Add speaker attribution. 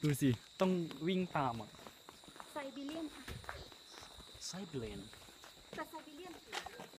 Speaker 1: ดูสิต้องวิ่งตามอ่ะ
Speaker 2: ไซบีเรียนค่ะ
Speaker 1: ไซเบรน
Speaker 2: แต่ไซบีเรียน